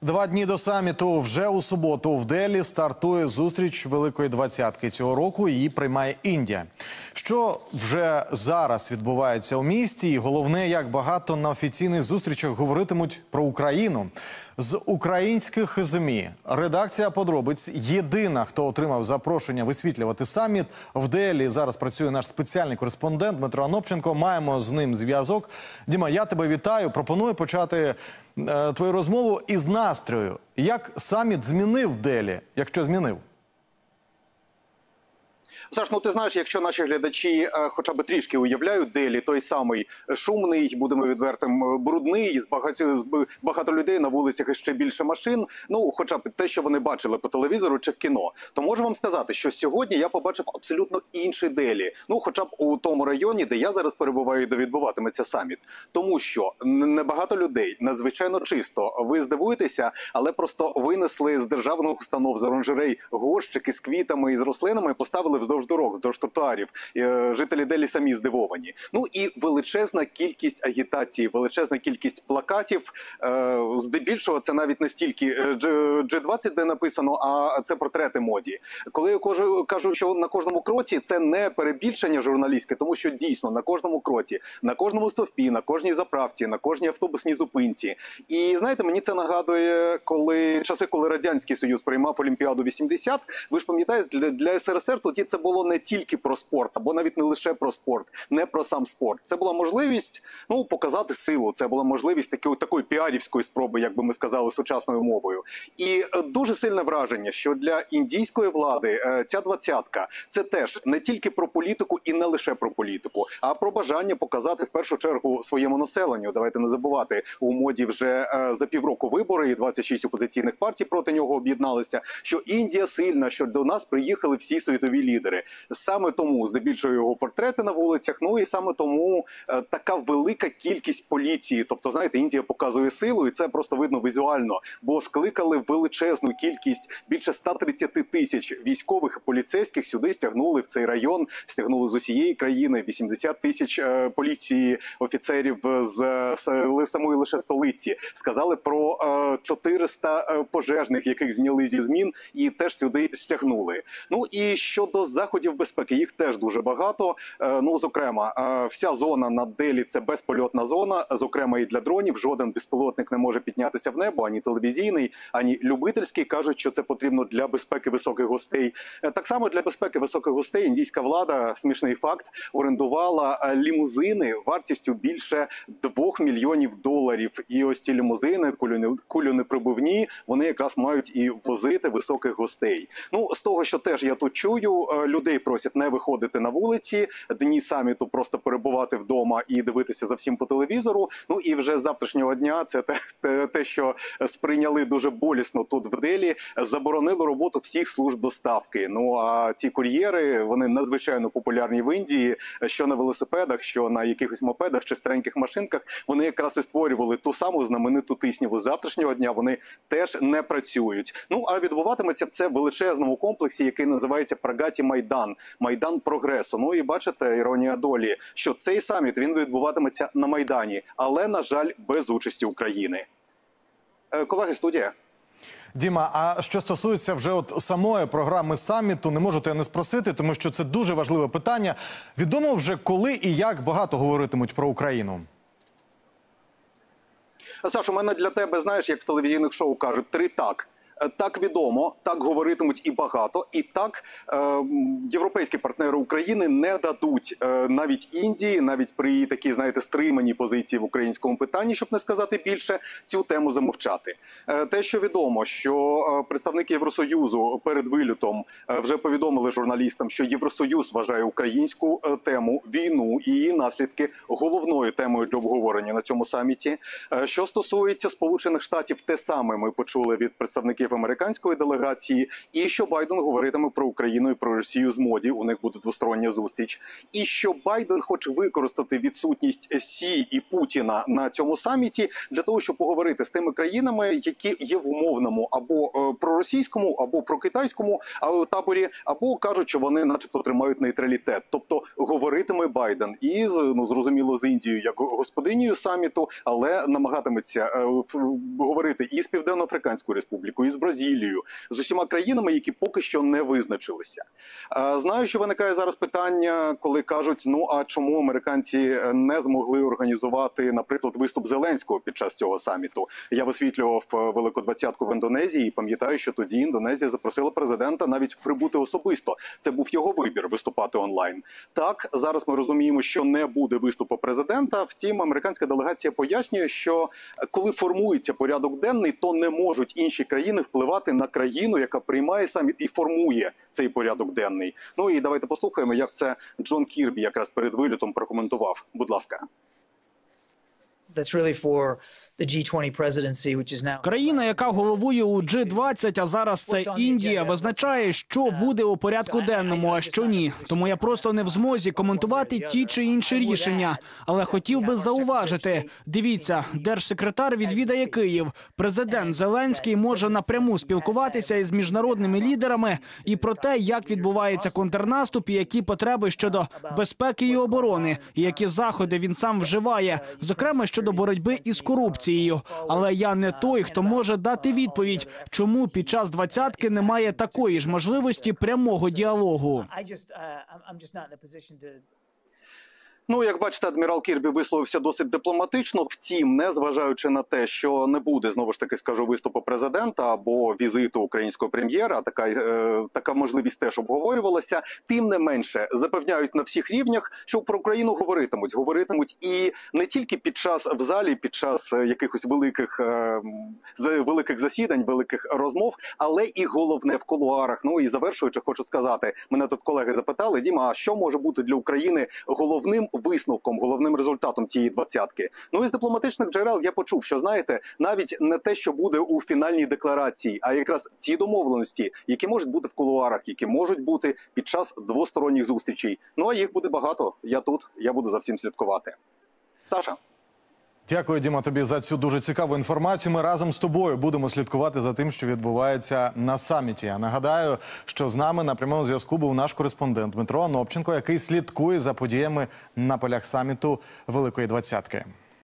2 дні до саміту. Вже у суботу в Делі стартує зустріч Великої Двадцятки. Цього року її приймає Індія. Що вже зараз відбувається у місті? І головне, як багато на офіційних зустрічах говоритимуть про Україну. З українських ЗМІ редакція «Подробиць» єдина, хто отримав запрошення висвітлювати саміт. В Делі зараз працює наш спеціальний кореспондент Дмитро Анопченко. Маємо з ним зв'язок. Діма, я тебе вітаю. Пропоную почати твою розмову із настрою. Як саміт змінив Делі, якщо змінив? Саш, ну ти знаєш, якщо наші глядачі хоча б трішки уявляють Делі, той самий шумний, будемо відвертим, брудний, з багато людей на вулицях і ще більше машин, ну хоча б те, що вони бачили по телевізору чи в кіно, то можу вам сказати, що сьогодні я побачив абсолютно інший Делі, ну хоча б у тому районі, де я зараз перебуваю, де відбуватиметься саміт. Тому що небагато людей, надзвичайно чисто, ви здивуєтеся, але просто винесли з державних установ, з оранжерей горщики з квітами і з рослинами, поставили вздовж дорог, вздовж тротуарів. Жителі Делі самі здивовані. Ну і величезна кількість агітації, величезна кількість плакатів. Здебільшого це навіть не стільки G20, де написано, а це портрети моді. Коли я кажу, що на кожному кроці, це не перебільшення журналістське, тому що дійсно на кожному кроці, на кожному стовпі, на кожній заправці, на кожній автобусній зупинці. І знаєте, мені це нагадує, коли Радянський Союз приймав Олімпіаду 80, ви ж пам'ятаєте, для СРСР тоді це було не тільки про спорт, або навіть не лише про спорт, не про сам спорт. Це була можливість, показати силу, це була можливість такої піарівської спроби, як би ми сказали, сучасною мовою. І дуже сильне враження, що для індійської влади ця двадцятка – це теж не тільки про політику і не лише про політику, а про бажання показати в першу чергу своєму населенню. Давайте не забувати, у моді вже за півроку вибори, і 26 опозиційних партій проти нього об'єдналися, що Індія сильна, що до нас приїхали всі світові лідери. Саме тому, здебільшого, його портрети на вулицях, ну і саме тому така велика кількість поліції. Тобто, знаєте, Індія показує силу, і це просто видно візуально, бо скликали величезну кількість, більше 130 тисяч військових і поліцейських сюди стягнули в цей район, стягнули з усієї країни, 80 тисяч поліції, офіцерів з самої лише столиці. Сказали про 400 пожежних, яких зняли зі змін і теж сюди стягнули. Ну і щодо заходів безпеки, їх теж дуже багато. Ну, зокрема, вся зона над Делі – це безпольотна зона, зокрема і для дронів. Жоден безпілотник не може піднятися в небо, ані телевізійний, ані любительський. Кажуть, що це потрібно для безпеки високих гостей. Так само для безпеки високих гостей індійська влада, смішний факт, орендувала лімузини вартістю більше $2 мільйонів. І ось ці лімузини, кульонепробивні, вони якраз мають і возити високих гостей. Ну, з того, що теж я тут чую, людей просять не виходити на вулиці, дні саміту просто перебувати вдома і дивитися за всім по телевізору. Ну і вже з завтрашнього дня, це те, що сприйняли дуже болісно тут в Делі, заборонили роботу всіх служб доставки. Ну а ці кур'єри, вони надзвичайно популярні в Індії, що на велосипедах, що на якихось мопедах чи стареньких машинках, вони якраз і створювали ту саму знамениту тисняву. З завтрашнього дня вони теж не працюють. Ну а відбуватиметься це в величезному комплексі, який називається Прагаті Майдан, Майдан Прогресу. Ну і бачите, іронія долі, що цей саміт, він відбуватиметься на Майдані, але, на жаль, без участі України. Колеги, студія. Діма, а що стосується вже самої програми саміту, не можу тебе не спросити, тому що це дуже важливе питання. Відомо вже, коли і як багато говоритимуть про Україну? Саш, у мене для тебе, знаєш, як в телевізійних шоу кажуть, 3 «так». Так відомо, так говоритимуть і багато, і так європейські партнери України не дадуть навіть Індії, навіть при такій, знаєте, стриманій позиції в українському питанні, щоб не сказати більше, цю тему замовчати. Те, що відомо, що представники Євросоюзу перед вильотом вже повідомили журналістам, що Євросоюз вважає українську тему, війну і її наслідки головною темою для обговорення на цьому саміті. Що стосується Сполучених Штатів, те саме ми почули від представників учасників американської делегації, і що Байден говоритиме про Україну і про Росію з Моді, у них буде двостороння зустріч, і що Байден хоче використати відсутність Сі і Путіна на цьому саміті для того, щоб поговорити з тими країнами, які є в умовному або проросійському, або прокитайському таборі, або кажуть, що вони начебто тримають нейтралітет. Тобто говоритиме Байден із, зрозуміло, з Індією як господинею саміту, але намагатиметься говорити і з Південно-Африканською Республікою, і з Бразилією, з усіма країнами, які поки що не визначилися. Знаю, що виникає зараз питання, коли кажуть, ну а чому американці не змогли організувати, наприклад, виступ Зеленського під час цього саміту. Я висвітлював Велику Двадцятку в Індонезії і пам'ятаю, що тоді Індонезія запросила президента навіть прибути особисто. Це був його вибір виступати онлайн. Так, зараз ми розуміємо, що не буде виступу президента. Втім, американська делегація пояснює, що коли формується порядок денний, то не можуть інші країни впливати на країну, яка приймає саміт і формує цей порядок денний. Ну і давайте послухаємо, як це Джон Кірбі якраз перед вилітом прокоментував. Будь ласка. That's really for the G20 presidency, which is now... Країна, яка головує у G20, а зараз це Індія, визначає, що буде у порядку денному, а що ні. Тому я просто не в змозі коментувати ті чи інші рішення. Але хотів би зауважити, дивіться, держсекретар відвідає Київ. Президент Зеленський може напряму спілкуватися із міжнародними лідерами і про те, як відбувається контрнаступ і які потреби щодо безпеки і оборони, і які заходи він сам вживає, зокрема щодо боротьби із корупцією. Але я не той, хто може дати відповідь, чому під час двадцятки немає такої ж можливості прямого діалогу. Ну, як бачите, адмірал Кірбі висловився досить дипломатично, втім, не зважаючи на те, що не буде, знову ж таки скажу, виступу президента або візиту українського прем'єра, така можливість теж обговорювалася, тим не менше запевняють на всіх рівнях, що про Україну говоритимуть і не тільки під час в залі, під час якихось великих засідань, великих розмов, але і головне в кулуарах. Ну і завершуючи, хочу сказати, мене тут колеги запитали, Діма, а що може бути для України головним висновком, головним результатом цієї двадцятки? Ну, із дипломатичних джерел я почув, що, знаєте, навіть не те, що буде у фінальній декларації, а якраз ті домовленості, які можуть бути в кулуарах, які можуть бути під час двосторонніх зустрічей. Ну, а їх буде багато. Я тут, я буду за всім слідкувати. Саша. Дякую, Діма, тобі за цю дуже цікаву інформацію. Ми разом з тобою будемо слідкувати за тим, що відбувається на саміті. Я нагадаю, що з нами на прямому зв'язку був наш кореспондент Дмитро Анопченко, який слідкує за подіями на полях саміту Великої Двадцятки.